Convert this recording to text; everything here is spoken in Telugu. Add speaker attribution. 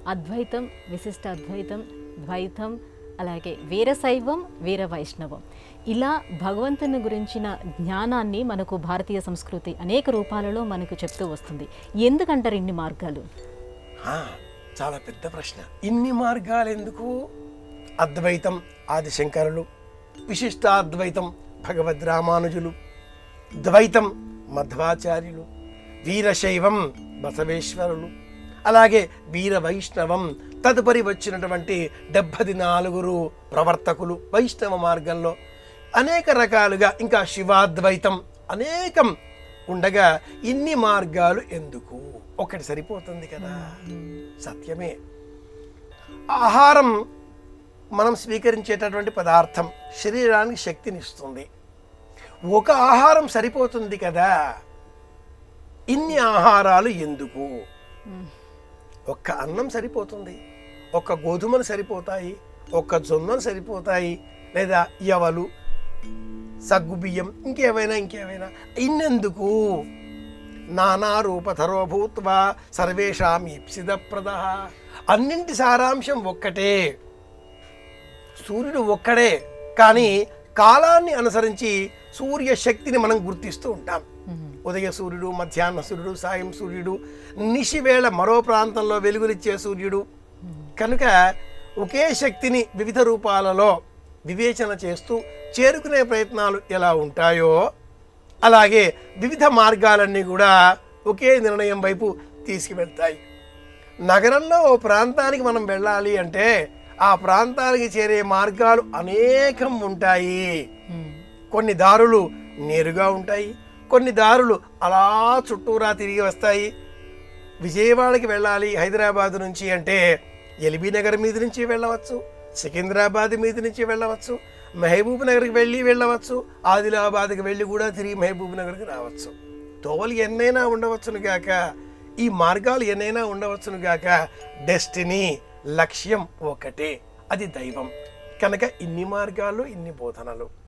Speaker 1: అద్వైతం, విశిష్ట అద్వైతం, ద్వైతం, అలాగే వీరశైవం, వీర వైష్ణవం, ఇలా భగవంతుని గురించిన జ్ఞానాన్ని మనకు భారతీయ సంస్కృతి అనేక రూపాలలో మనకు చెప్తూ వస్తుంది. ఎందుకంటారు ఇన్ని మార్గాలు?
Speaker 2: చాలా పెద్ద ప్రశ్న. ఇన్ని మార్గాలు ఎందుకు? అద్వైతం ఆదిశంకరులు, విశిష్టాద్వైతం భగవద్ రామానుజులు, ద్వైతం మధ్వాచార్యులు, వీరశైవం బసవేశ్వరులు, అలాగే వీర వైష్ణవం తదుపరి వచ్చినటువంటి 74 ప్రవర్తకులు వైష్ణవ మార్గంలో అనేక రకాలుగా, ఇంకా శివాద్వైతం అనేకం ఉండగా ఇన్ని మార్గాలు ఎందుకు? ఒకటి సరిపోతుంది కదా. సత్యమే. ఆహారం మనం స్వీకరించేటటువంటి పదార్థం శరీరానికి శక్తినిస్తుంది. ఒక ఆహారం సరిపోతుంది కదా, ఇన్ని ఆహారాలు ఎందుకు? ఒక్క అన్నం సరిపోతుంది, ఒక్క గోధుమలు సరిపోతాయి, ఒక్క జొన్నలు సరిపోతాయి, లేదా యవలు, సగ్గుబియ్యం, ఇంకేమైనా ఇన్నెందుకు? నానా రూపధరో భూత్వా సర్వేషాం ఈప్సిదప్రదః. అన్నింటి సారాంశం ఒక్కటే. సూర్యుడు ఒక్కడే, కానీ కాలాన్ని అనుసరించి సూర్య శక్తిని మనం గుర్తిస్తూ ఉంటాం. ఉదయ సూర్యుడు, మధ్యాహ్న సూర్యుడు, సాయం సూర్యుడు, నిశివేళ మరో ప్రాంతంలో వెలుగునిచ్చే సూర్యుడు. కనుక ఒకే శక్తిని వివిధ రూపాలలో వివేచన చేస్తూ చేరుకునే ప్రయత్నాలు ఎలా ఉంటాయో, అలాగే వివిధ మార్గాలన్నీ కూడా ఒకే నిర్ణయం వైపు తీసుకువెళ్తాయి. నగరంలో ఓ ప్రాంతానికి మనం వెళ్ళాలి అంటే ఆ ప్రాంతానికి చేరే మార్గాలు అనేకం ఉంటాయి. కొన్ని దారులు నేరుగా ఉంటాయి, కొన్ని దారులు అలా చుట్టూరా తిరిగి వస్తాయి. విజయవాడకి వెళ్ళాలి హైదరాబాద్ నుంచి అంటే ఎల్బీ నగర్ మీద నుంచి వెళ్ళవచ్చు, సికింద్రాబాద్ మీద నుంచి వెళ్ళవచ్చు, మహబూబ్ నగర్కి వెళ్ళవచ్చు, ఆదిలాబాద్కి వెళ్ళి కూడా తిరిగి మహబూబ్ నగర్కి రావచ్చు. తోవలు ఎన్నైనా ఉండవచ్చును గాక, ఈ మార్గాలు ఎన్నైనా ఉండవచ్చును గాక, డెస్టినీ లక్ష్యం ఒకటే, అది దైవం. కనుక ఇన్ని మార్గాలు, ఇన్ని బోధనలు.